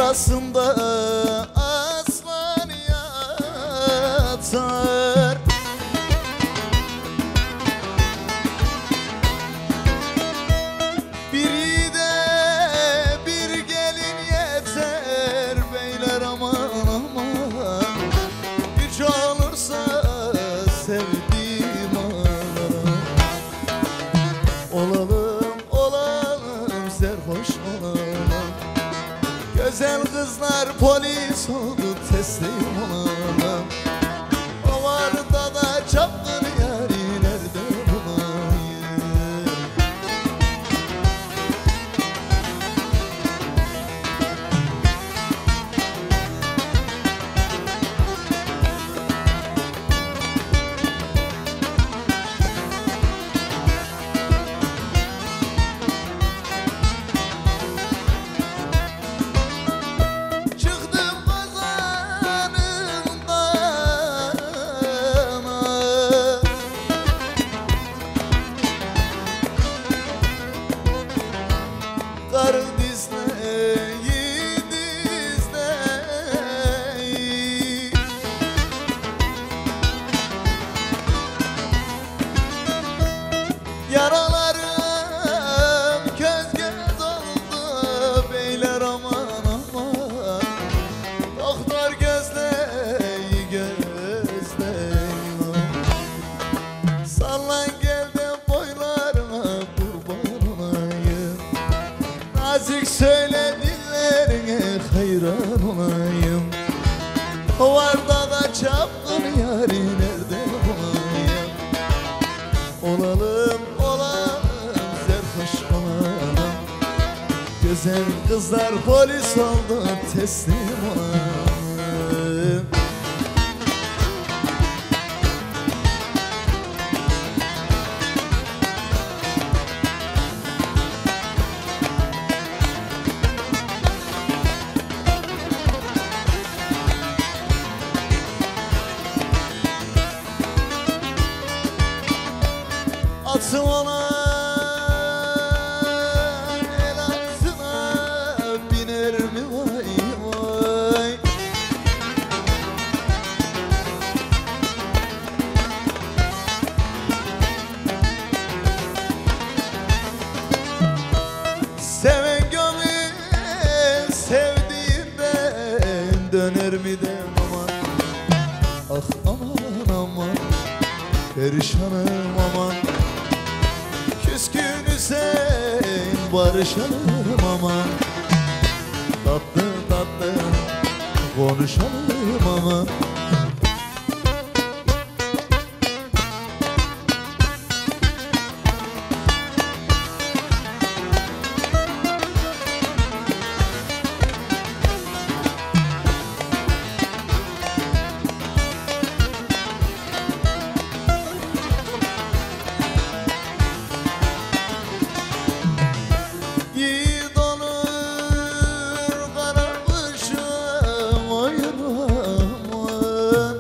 Burasında aslan yatar. Biri de bir gelin yeter beyler, aman aman. Güç olursa sevdiğim anam. Olalım olalım serhoş olalım. Güzel kızlar polis oldu teslim olalım. O varda da çapkın yari nerede bulayım? Kar dizleyi dizleyi, yaralarım göz göz oldu beyler, aman aman. Doktor gözleyi gözleyi, sallan gel de boylarına kurban olayım. Nazik söyle dillerine hayran olayım. O varda da çapkın yari nerede bulayım? Olalım olalım serhoş olalım. Güzel kızlar polis oldu teslim olalım. Atı olan el atına biner mi vay vay? Seven gönül sevdiğinden döner mi de aman? Ah aman aman, perişanım aman. Küskün Hüseyin barışalım aman. Tatlı tatlı konuşalım aman. Yiğit olur karamışım oy aman.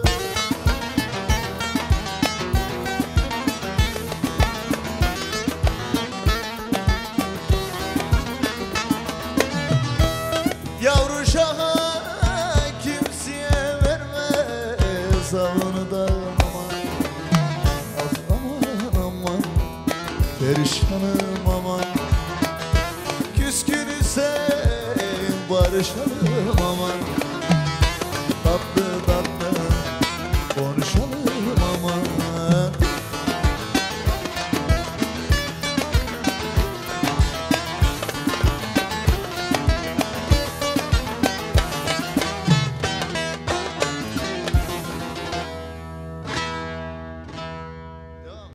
Yavru şaha kimseye vermez avını da aman. Ah aman aman, perişanım aman. Küskün Hüseyin barışalım aman. Tatlı tatlı